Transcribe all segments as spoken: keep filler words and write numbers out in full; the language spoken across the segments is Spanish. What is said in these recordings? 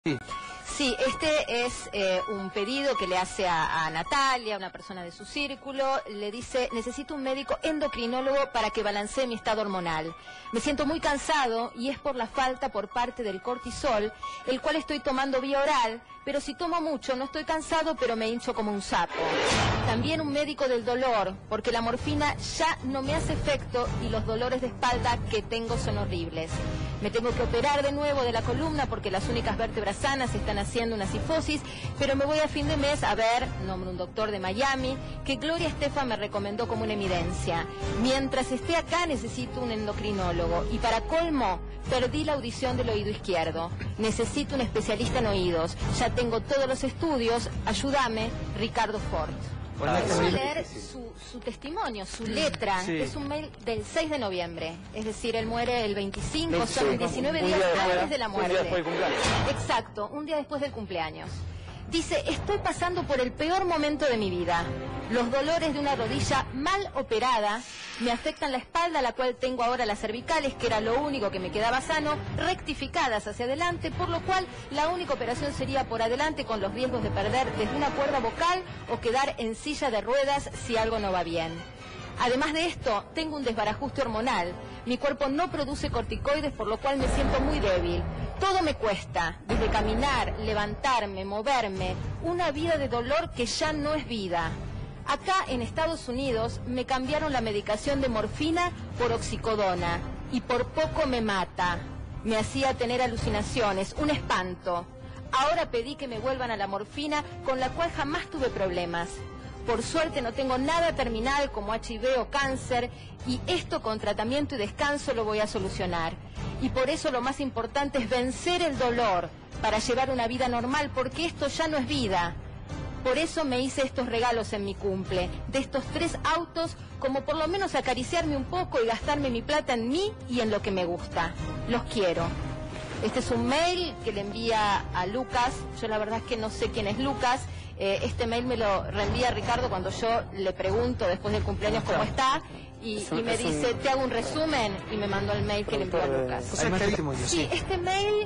Sí. Sí, este es eh, un pedido que le hace a, a Natalia, una persona de su círculo. Le dice: necesito un médico endocrinólogo para que balancee mi estado hormonal. Me siento muy cansado y es por la falta por parte del cortisol, el cual estoy tomando vía oral, pero si tomo mucho no estoy cansado, pero me hincho como un sapo. También un médico del dolor, porque la morfina ya no me hace efecto y los dolores de espalda que tengo son horribles. Me tengo que operar de nuevo de la columna porque las únicas vértebras sanas están haciendo una cifosis, pero me voy a fin de mes a ver, nombre un doctor de Miami, que Gloria Estefan me recomendó como una eminencia. Mientras esté acá necesito un endocrinólogo y para colmo, perdí la audición del oído izquierdo. Necesito un especialista en oídos. Ya tengo todos los estudios. Ayúdame, Ricardo Fort. Vamos a leer su, su testimonio, su letra. Sí. Es un mail del seis de noviembre. Es decir, él muere el veinticinco, veinticinco, son diecinueve un días día antes de la muerte. Un día después del cumpleaños. Exacto, un día después del cumpleaños. Dice: estoy pasando por el peor momento de mi vida. Los dolores de una rodilla mal operada me afectan la espalda, la cual tengo ahora las cervicales, que era lo único que me quedaba sano, rectificadas hacia adelante, por lo cual la única operación sería por adelante, con los riesgos de perder desde una cuerda vocal o quedar en silla de ruedas si algo no va bien. Además de esto, tengo un desbarajuste hormonal. Mi cuerpo no produce corticoides, por lo cual me siento muy débil. Todo me cuesta, desde caminar, levantarme, moverme, una vida de dolor que ya no es vida. Acá en Estados Unidos me cambiaron la medicación de morfina por oxicodona y por poco me mata. Me hacía tener alucinaciones, un espanto. Ahora pedí que me vuelvan a la morfina, con la cual jamás tuve problemas. Por suerte no tengo nada terminal como H I V o cáncer, y esto con tratamiento y descanso lo voy a solucionar. Y por eso lo más importante es vencer el dolor para llevar una vida normal, porque esto ya no es vida. Por eso me hice estos regalos en mi cumple, de estos tres autos, como por lo menos acariciarme un poco y gastarme mi plata en mí y en lo que me gusta. Los quiero. Este es un mail que le envía a Lucas. Yo la verdad es que no sé quién es Lucas. Eh, este mail me lo reenvía Ricardo cuando yo le pregunto después del cumpleaños cómo está. Y, y me dice: te hago un resumen, y me mandó el mail que le envió a Lucas. O sea, que sí, este mail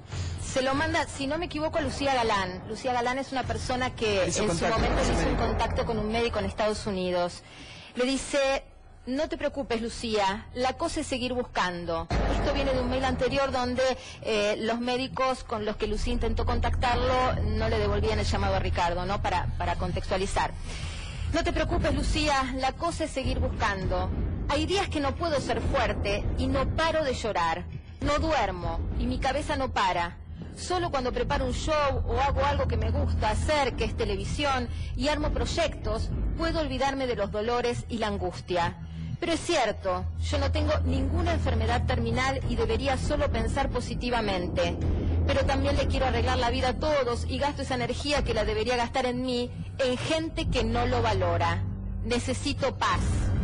se lo manda, si no me equivoco, a Lucía Galán. Lucía Galán es una persona que en su momento hizo un contacto con un médico en Estados Unidos. Le dice: no te preocupes, Lucía, la cosa es seguir buscando. Esto viene de un mail anterior donde eh, los médicos con los que Lucía intentó contactarlo no le devolvían el llamado a Ricardo, ¿no? Para, para contextualizar. No te preocupes, Lucía, la cosa es seguir buscando. Hay días que no puedo ser fuerte y no paro de llorar. No duermo y mi cabeza no para. Solo cuando preparo un show o hago algo que me gusta hacer, que es televisión, y armo proyectos, puedo olvidarme de los dolores y la angustia. Pero es cierto, yo no tengo ninguna enfermedad terminal y debería solo pensar positivamente. Pero también le quiero arreglar la vida a todos y gasto esa energía que la debería gastar en mí, en gente que no lo valora. Necesito paz.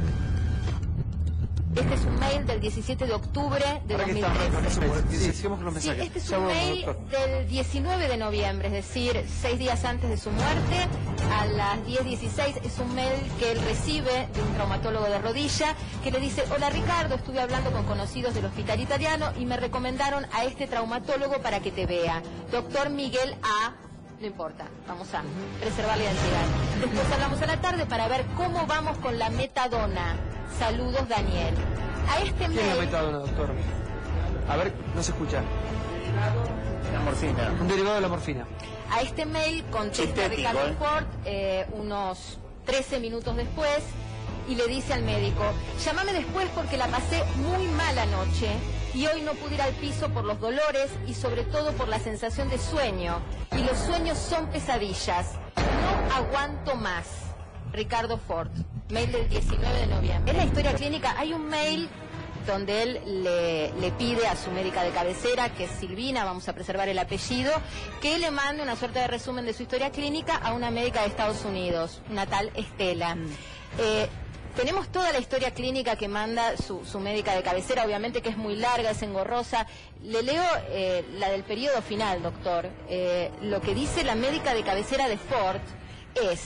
Este es un mail del diecisiete de octubre de dos mil trece. Sí, este es un mail del diecinueve de noviembre, es decir, seis días antes de su muerte, a las diez dieciséis. Es un mail que él recibe de un traumatólogo de rodilla, que le dice: hola Ricardo, estuve hablando con conocidos del hospital italiano y me recomendaron a este traumatólogo para que te vea. Doctor Miguel A. No importa, vamos a preservar la identidad. Después hablamos a la tarde para ver cómo vamos con la metadona. Saludos, Daniel. A este mail... ¿Qué es la metadona, doctor? A ver, no se escucha. La morfina. Un derivado de la morfina. A este mail contesta Ricardo Fort eh, unos trece minutos después y le dice al médico: llámame después porque la pasé muy mal anoche y hoy no pude ir al piso por los dolores y sobre todo por la sensación de sueño. Y los sueños son pesadillas. No aguanto más. Ricardo Fort. Mail del diecinueve de noviembre. En la historia clínica hay un mail donde él le, le pide a su médica de cabecera, que es Silvina, vamos a preservar el apellido, que le mande una suerte de resumen de su historia clínica a una médica de Estados Unidos, una tal Estela. Mm. Eh, tenemos toda la historia clínica que manda su, su médica de cabecera, obviamente que es muy larga, es engorrosa. Le leo eh, la del periodo final, doctor. Eh, lo que dice la médica de cabecera de Fort es: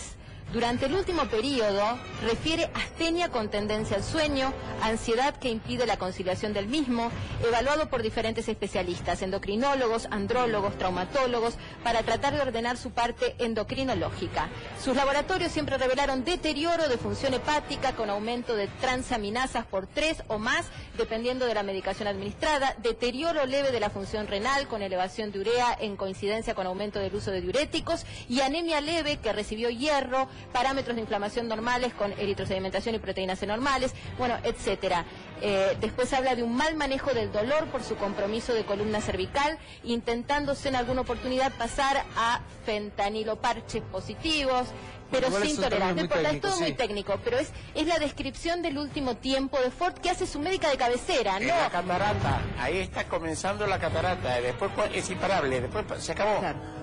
Durante el último periodo refiere astenia con tendencia al sueño, ansiedad que impide la conciliación del mismo, evaluado por diferentes especialistas, endocrinólogos, andrólogos, traumatólogos, para tratar de ordenar su parte endocrinológica. Sus laboratorios siempre revelaron deterioro de función hepática con aumento de transaminasas por tres o más, dependiendo de la medicación administrada, deterioro leve de la función renal con elevación de urea en coincidencia con aumento del uso de diuréticos y anemia leve que recibió hierro, parámetros de inflamación normales con eritrosedimentación y proteínas C normales, bueno, etcétera. Eh, después habla de un mal manejo del dolor por su compromiso de columna cervical, intentándose en alguna oportunidad pasar a fentaniloparches positivos, pero Igual sin es un término tolerancia. No muy importa, es técnico, todo muy sí. técnico, pero es, es la descripción del último tiempo de Ford que hace su médica de cabecera, En ¿no? la catarata, ahí está comenzando la catarata, después es imparable, después se acabó. Claro.